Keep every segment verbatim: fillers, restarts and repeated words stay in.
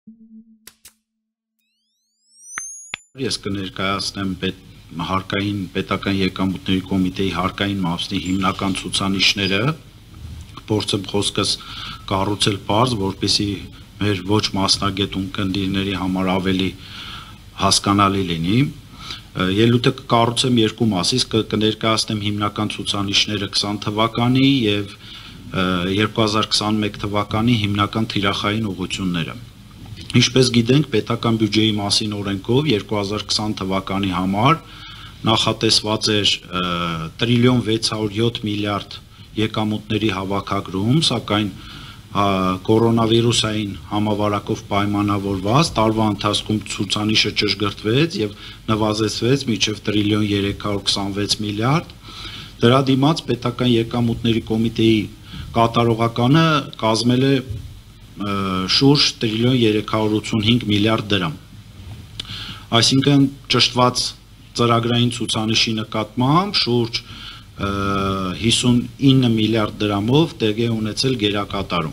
Ես կներկայացնեմ հարկային պետական եկամուտների կոմիտեի հարկային մասնի հիմնական ցուցանիշները, փորձեմ խոսքս կառուցել բարձ, որպեսզի մեր ոչ մասնագետ ունկնդիրների համար ավելի հասկանալի լինի։ Ելույթը կկառուցեմ երկու մասից, կներկայացնեմ հիմնական ցուցանիշները քսան թվականի եւ երկու հազար քսանմեկ թվականի հիմնական թիրախային ուղղությունները։ Ինչպես գիտենք, պետական բյուջեի մասին օրենքով երկու հազար քսան թվականի համար նախատեսված էր տրիլիոն վեց հարյուր յոթ միլիարդ եկամուտների հավաքագրում, սակայն կորոնավիրուսային համավարակով պայմանավորված տարվա ընթացքում ցուցանիշը ճշգրտվեց եւ նվազեցվեց մինչեւ տրիլիոն երեք հարյուր քսանվեց միլիարդ։ Դրա դիմաց պետական եկամուտների կոմիտեի կատարողականը կազմել է շուրջ տրիլիոն երեք հարյուր ութսունհինգ միլիարդ դրամ։ Այսինքն ճշտված ծրագրային ցուցանիշի նկատմամբ շուրջ հիսունինը միլիարդ դրամով տեղի է ունեցել գերակատարում։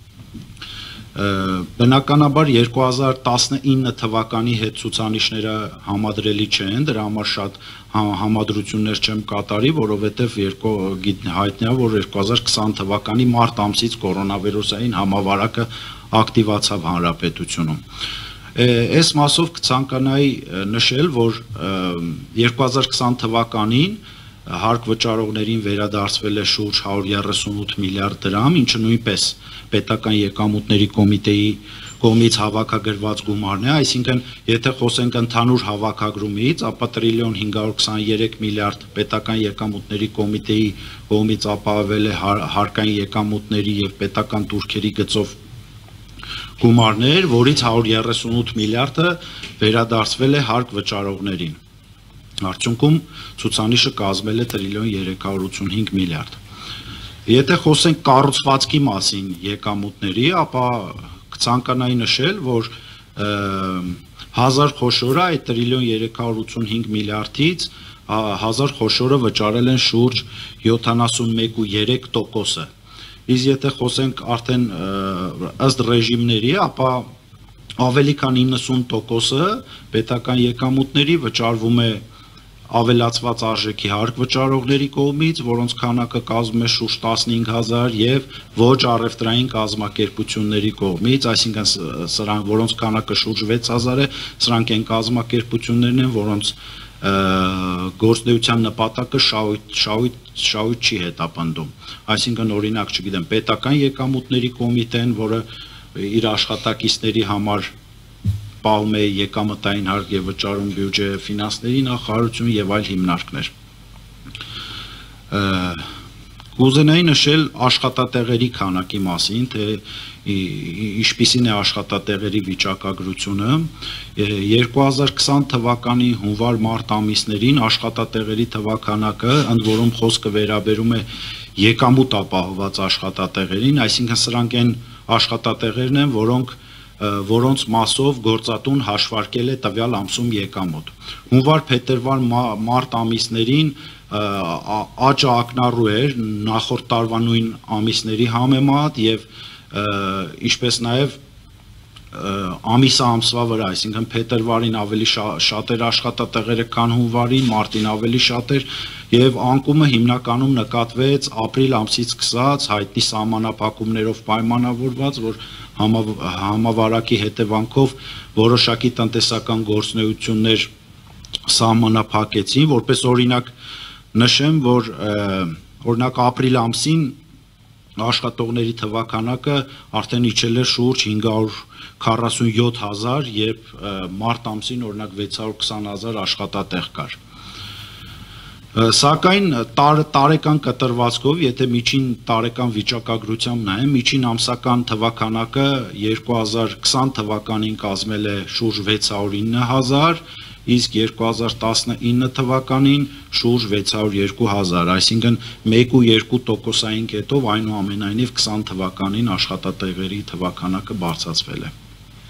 Բնականաբար երկու հազար տասնինը թվականի հետ ցուցանիշները համադրելի չեն, դրա համար շատ համադրություններ չեմ կատարի, որովհետև հայտնի է, որ երկու հազար քսան թվականի մարտ ամսից կորոնավիրուսային համավարակը ակտիվացավ հանրապետությունում։ Այս մասով կցանկանայի նշել, որ երկու հազար քսան թվականին հարկ վճարողներին վերադարձվել է շուրջ հարյուր երեսունութ միլիարդ դրամ, ինչը նույնպես պետական եկամուտների կոմիտեի կողմից հավաքագրված գումարն է, այսինքն եթե խոսենք ընդհանուր հավաքագրումից, ապա տրիլիոն հինգ հարյուր քսաներեք միլիարդ պետական եկամուտների կոմիտեի կողմից ապահովել է հարկային եկամուտների եւ պետական տուրքերի գծով գումարներ, որից հարյուր երեսունութ միլիարդը վերադարձվել է հարկ վճարողներին։ Արդյունքում ցուցանիշը կազմել է տրիլիոն երեք հարյուր ութսունհինգ միլիարդ։ Եթե խոսենք կառուցվածքի մասին եկամուտների, ապա կցանկանայի նշել, որ հազար խոշորը այդ տրիլիոն երեք հարյուր ութսունհինգ միլիարդից հազար խոշորը վճարել են շուրջ յոթանասունմեկ ու երեք տոկոսը։ Իսկ եթե խոսենք արդեն ըստ ռեժիմների, ապա ավելի քան իննսուն տոկոսը պետական եկամուտների վճարվում է ավելացված արժեքի հարկ վճարողների կողմից, որոնց քանակը կազմում է շուրջ տասնհինգ հազար եւ ոչ առևտրային կազմակերպությունների կողմից, այսինքն սրանք, որոնց քանակը շուրջ վեց հազար է, սրանք են կազմակերպություններն են, որոնց գործնեության նպատակը շահույթ, շահույթ, շահույթ չի հետապնդում։ Այսինքն օրինակ, չգիտեմ, պետական եկամուտների կոմիտեն, որը իր աշխատակիցների համար պահում է եկամտային հարկ եւ վճարում բյուջե, ֆինանսների նախարարություն եւ այլ հիմնարկներ։ Կուզենայի նշել աշխատատեղերի քանակի մասին, թե ինչպիսին է աշխատատեղերի վիճակագրությունը։ երկու հազար քսան թվականի հունվար-մարտ ամիսներին աշխատատեղերի թվականակը, ընդ որում խոսքը վերաբերում է եկամուտ ապահովված աշխատատեղերին, այսինքն սրանք են աշխատատեղերն են, որոնք որոնց մասով գործատուն հաշվարկել է տվյալ ամսում եկամուտ։ Հունվար-փետրվար մարտ ամիսներին աճը ակնառու էր նախորդ տարվա նույն ամիսների համեմատ եւ ինչպես նաեւ ամիսը ամսվա վրա, այսինքն փետրվարին ավելի շատ էր աշխատատեղերը, քան հունվարին, մարտին ավելի շատ էր եւ անկումը հիմնականում նկատվեց ապրիլ ամսից սկսած հայտնի սահմանափակումներով պայմանավորված, որ համավարակի հետևանքով որոշակի տնտեսական գործունեություններ սահմանափակեցին, որպես օրինակ նշեմ, որ օրինակ ապրիլ ամսին աշխատողների թվականակը արդեն իջել է շուրջ հինգ հարյուր քառասունյոթ հազար, երբ մարտ ամսին օրինակ վեց հարյուր քսան հազար աշխատատեղ կար։ Սակայն տարեկան կտրվածքով, եթե միջին տարեկան վիճակագրությամբ նայեմ, միջին ամսական թվականակը երկու հազար քսան թվականին կազմել է շուրջ վեց հարյուր ինը հազար, իսկ երկու հազար տասնինը թվականին շուրջ վեց հարյուր երկու հազար, այսինքն մեկ ու երկու տոկոսային կետով այնուամենայնիվ քսան թվականին աշխատատեղերի թվականակը բարձրացվել է։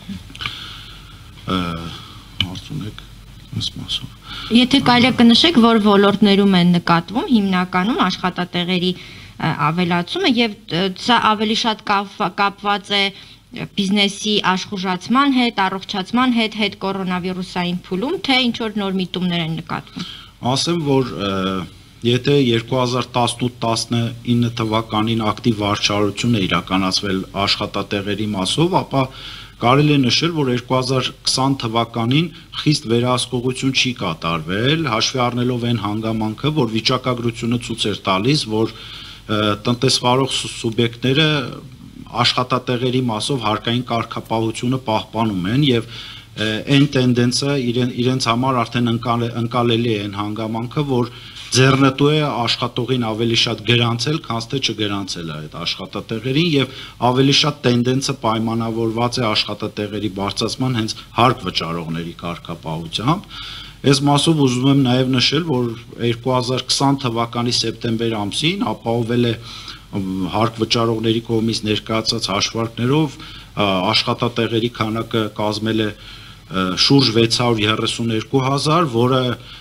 Հարց ունեք այս մասով։ Եթե կարելի է կնշեք, որ ոլորտներում են նկատվում հիմնականում աշխատատեղերի ավելացումը եւ սա ավելի շատ կապված է բիզնեսի աշխուժացման հետ, առողջացման հետ, հետ կորոնավիրուսային փուլում, թե ինչ որ նոր միտումներ են նկատվում։ Ասեմ, որ եթե երկու հազար տասնութ տասնինը թվականին ակտիվ վարչարություն է իրականացվել աշխատատեղերի մասով, ապա կարելի է նշել, որ երկու հազար քսան թվականին խիստ վերահսկողություն չի կատարվել, հաշվի առնելով այն հանգամանքը, որ վիճակագրությունը ցույց էր տալիս, որ տնտեսվարող սուբյեկտները աշխատատեղերի մասով հարկային կարգապահությունը պահպանում են եւ այն տենդենսը իրեն, իրենց համար արդեն ընկալելի է այն հանգամանքը, որ ձեռնտու է աշխատողին ավելի շատ գրանցել, քան թե չգրանցել այդ աշխատատեղերին եւ ավելի շատ տենդենսը պայմանավորված է աշխատատեղերի բարձրացման հենց հարկ վճարողների կարգապահությամբ։ Այս մասով ուզում եմ նաեւ նշել, որ երկու հազար քսան թվականի սեպտեմբեր ամսին ապահովել է հարկ վճարողների կողմից ներկայացած հաշվարկներով աշխատատեղերի քանակը կազմել է շուրջ վեց հարյուր երեսունյոթ հազար, որը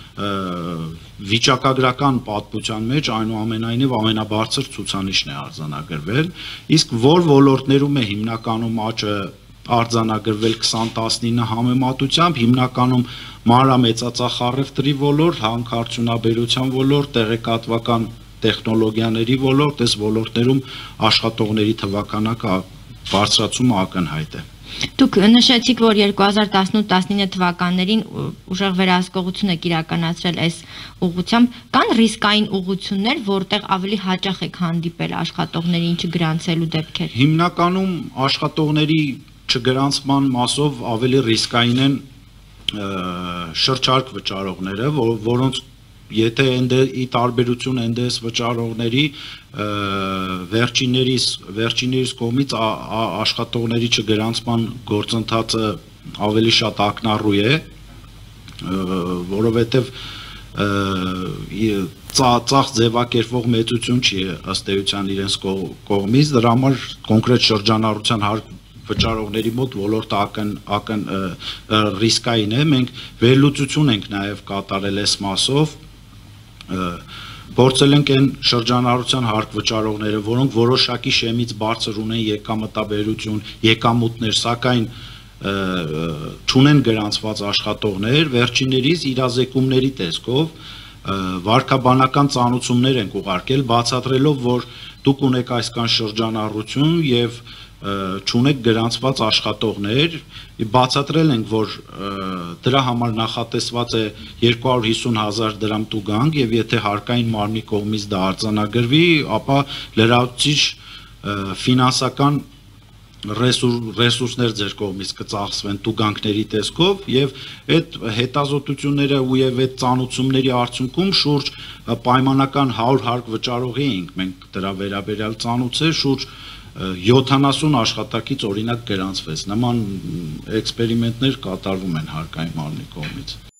վիճակագրական պատմության մեջ այնուամենայնիվ ամենաբարձր ցուցանիշն է արձանագրվել, իսկ որ ոլորտներում է հիմնականում աճը արձանագրվել քսան տասնինը համեմատությամբ, հիմնականում մանրամեծածախարևտրի ոլորտ, հանքարդյունաբերության ոլորտ, տեղեկատվական տեխնոլոգիաների ոլորտ, այս ոլորտներում աշխատողների թվականակը բարձրացումը ակնհայտ է։ Դուք նշեցիք, որ երկու հազար տասնութ տասնինը թվականներին ուժեղ վերահսկողություն եք իրականացրել այս ուղղությամբ, կան ռիսկային ուղղություններ, որտեղ ավելի հաճախ եք հանդիպել աշխատողներին չգրանցելու դեպքեր։ Հիմնականում աշխատողների չգրանցման մասով ավելի ռիսկային են շրջարկ վճարողները, որոնց եթե ի տարբերություն ընդես վճարողների վերջիններիս վերջիններիս կողմից աշխատողների չգրանցման գործընթացը ավելի շատ ակնառու է, որովհետև ծախ ձևակերպվող մեծություն չի ըստ էության իրենց կողմից, դրա համար կոնկրետ շրջանառության հարկ վճարողների մոտ ոլորտը ակն ակն ռիսկային է, մենք վերլուծություն ենք նաև կատարել այս մասով, փորձել ենք այն շրջանառության հարկ վճարողները, որոնք որոշակի շեմից բարձր ունեն եկամտաբերություն, եկամուտներ, սակայն չունեն գրանցված աշխատողներ, վերջիններիս իրազեկումների տեսքով վարքաբանական ծանուցումներ ենք ուղարկել, բացատրելով, որ դուք ունեք այսքան շրջանառություն եւ չունեք գրանցված աշխատողներ, բացատրել ենք, որ դրա համար նախատեսված է երկու հարյուր հիսուն հազար դրամ տուգանք եւ եթե հարկային մարմնի կողմից դա արձանագրվի, ապա լրացուցիչ ֆինանսական ռեսուրսներ ձեր կողմից կծախսվեն տուգանքների տեսքով եւ այդ հետազոտությունները ու եւ այդ ծանուցումների արդյունքում շուրջ պայմանական հարյուր հարկ վճարողի ենք մենք դրա վերաբերյալ ծանուցել շուրջ յոթանասուն աշխատակից օրինակ գրանցվեց, նման էքսպերիմենտներ կատարվում են հարկային մարմնի կողմից։